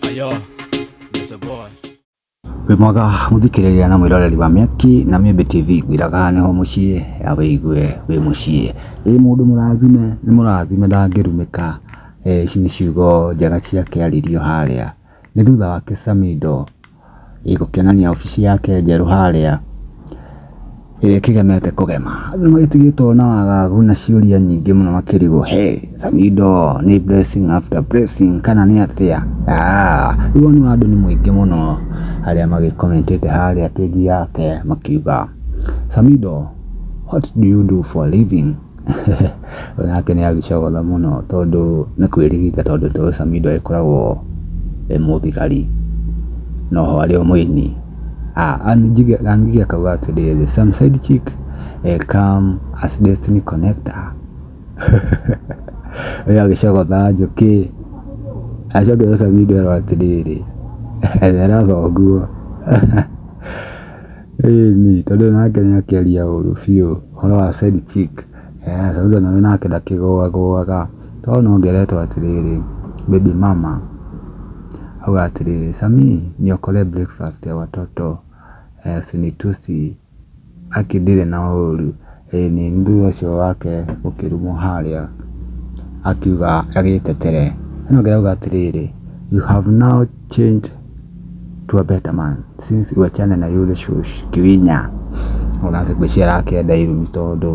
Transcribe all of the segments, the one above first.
Wimwaga muthikiriria na mwiroreri wa miaki na Miembe TV gwiraga niho mucii aweigue wi mucii mundu murathime ni murathime ndangirumika. Ici ni ciugo njega cia kiaririo haria ni thutha wake Samidoh igukionania ofici yake njeru haria kigemete kugema. Andu magitigitwo na wagagu na ciuria nyingi muno makirigwo Samidoh ni blessing after blessing kana ni atia. Igo ni andu ni muingi muno haria magikomentete haria page yake makiuga Samidoh, what do you do for a living? Nake ni agicogotha muno tondu ni kwirigita tondu to Samidoh ikoragwo muthigari no ari o muini. Angigia kauga atiriri some side chick come as destiny connector. Oya agicogotha njuki acoke Samidoh ero atiriri era thoguo. Ni tondu nake ni akiaria uru biu horo wa side chick. Samidoh nawe nake ndakigoaga to no ngeretwo atiriri baby mama auga atiriri Sami niokole breakfast ya watoto sinitusi akidire na uru ni ndu ucio wake ukirumo haria akiuga agitetere no ngeuga atiriri you have now changed to a better man since you wachana na yule shush kiwinya unake kwishira yake edday tondu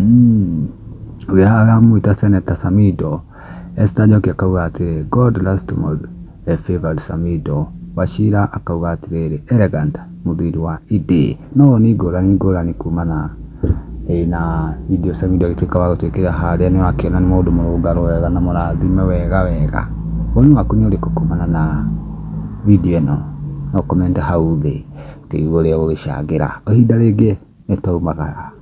uyaga muita seneta Samidoh estajoke akauga ati God last month favored Samidoh. Wachira akauga atiriri elegant muthiri wa edday no ni ngurani kumana na video Samidoh gituika wa gutwikira haria ni wakiona ni mundu murungaro wega na murathime wega woni waku ni uriko kumana na video eno no comment hau thi kiugo ria gugicangira ihinda ringi ni taumagara.